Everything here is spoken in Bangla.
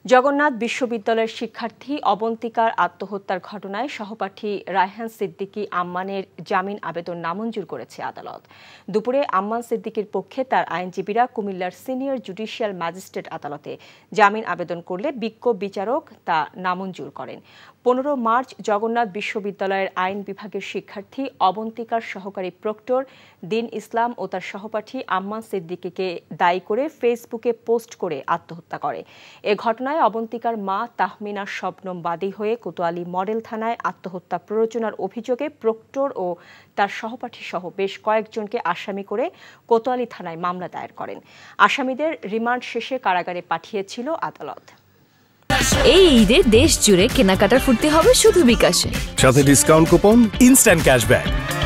জগন্নাথ বিশ্ববিদ্যালয়ের শিক্ষার্থী অবন্তিকার আত্মহত্যার ঘটনায় সহপাঠী রায়হান সিদ্দিকী আম্মানের জামিন আবেদন নামঞ্জুর করেছে আদালত। দুপুরে আম্মান সিদ্দিকীর পক্ষে তার আইনজীবীরা কুমিল্লার সিনিয়র জুডিশিয়াল ম্যাজিস্ট্রেট আদালতে জামিন আবেদন করলে বিজ্ঞ বিচারক তা নামঞ্জুর করেন। 15 মার্চ জগন্নাথ বিশ্ববিদ্যালয়ের আইন বিভাগের শিক্ষার্থী অবন্তিকার সহকারী প্রক্টর দিন ইসলাম ও তার সহপাঠী আম্মান সিদ্দিকীকে দায়ী করে ফেসবুকে পোস্ট করে আত্মহত্যা করে। এ ঘটনায় অবন্তিকার মা তাহমিনা শবনম বাদী হয়ে কোতোয়ালি মডেল থানায় আত্মহত্যা প্ররোচনার অভিযোগে প্রক্টর ও তার সহপাঠী সহ বেশ কয়েকজনকে আসামি করে কোতোয়ালি থানায় মামলা দায়ের করেন। আসামিদের রিমান্ড শেষে কারাগারে পাঠিয়েছিল আদালত। এই ঈদে দেশ জুড়ে কেনাকাটার ফুর্তি হবে শুধু বিকাশে, সাথে ডিসকাউন্ট কুপন, ইনস্ট্যান্ট ক্যাশব্যাক।